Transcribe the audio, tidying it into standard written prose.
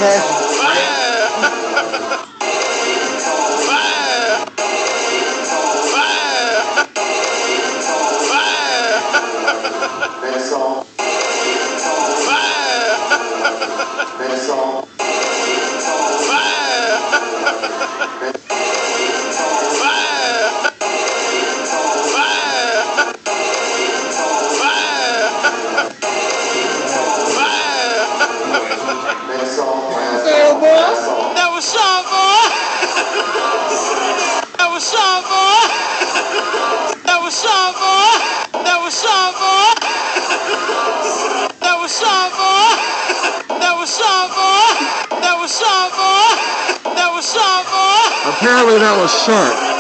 Next song. Next song. That was Sean, boy. That was Sean, boy. That was Sean, boy. That was Sean, boy. That was Sean, boy. That was Sean, boy. That was Sean, boy. That was Sean, boy. Apparently that was sharp.